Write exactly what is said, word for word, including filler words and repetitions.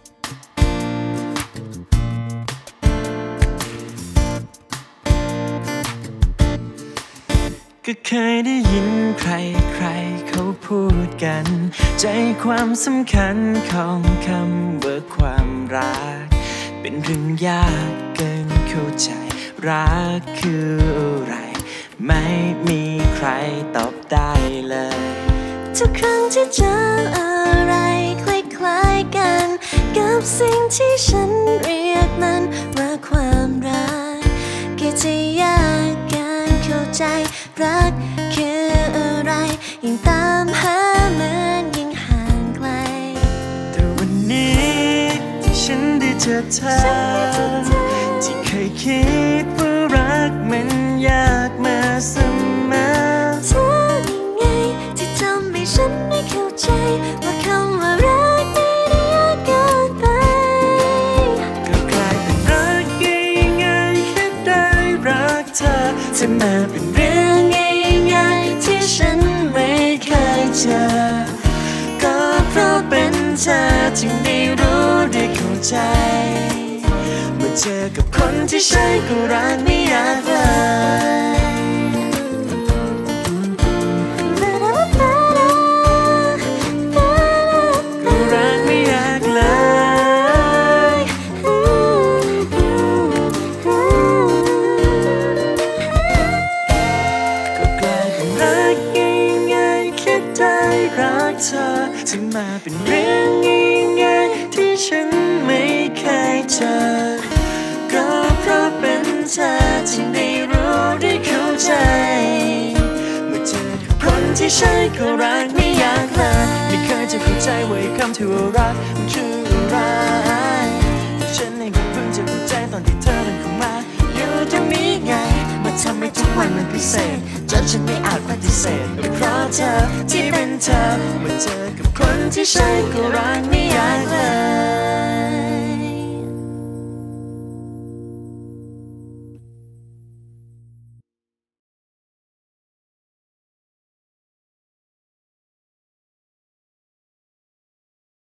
ก็เคยได้ยินใครใครเขาพูดกันใจความสำคัญของคำว่าความรักเป็นเรื่องยากเกินเข้าใจรักคืออะไรไม่มีใครตอบได้เลยทุกครั้งที่เจออะไรคล้ายๆกันกับสิ่งที่ฉันเรียกมันว่าความรักก็จะยากการเข้าใจรักคืออะไรยิ่งตามหาเหมือนยิ่งห่างไกลแต่วันนี้ที่ฉันได้เจอเธอที่เคยคิดว่ารักมันยากมาเสมอเธอยังไงที่ทำให้ฉันไม่เข้าใจว่าคำว่ารักไม่ได้ยากเกินไปก็กลายเป็นรักง่ายๆแค่ได้รักเธอจะมาเป็นเรื่องง่ายๆที่ฉันไม่เคยเจอก็เพราะเป็นเธอจึงได้รู้ได้เข้าใจเมื่อเจอกับคนที่ใช่ก็รักไม่ยากเลยถึงมาเป็นเรื่องง่ายๆที่ฉันไม่เคยเจอก็เพราะเป็นเธอที่ได้รู้ได้เข้าใจเมื่อเจอกับคนที่ใช่ก็รักไม่ยากเลยไม่เคยจะเข้าใจว่าคำที่ว่ารักมันคืออะไรฉันเองก็เพิ่งจะเข้าใจตอนที่เธอเดินเข้ามาอยู่ตรงนี้ไงมาทำให้ทุกวันมันพิเศษจนฉันไม่อาจปฏิเสธก็เพราะเธอที่เป็นเธอเมื่อเจอกับคนที่ใช่ก็รักไม่ยากเลย